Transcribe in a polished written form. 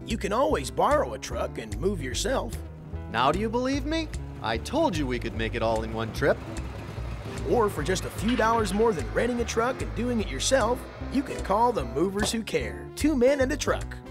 You can always borrow a truck and move yourself. Now do you believe me? I told you we could make it all in one trip. Or for just a few dollars more than renting a truck and doing it yourself, you can call the movers who care. 2 Men and a Truck.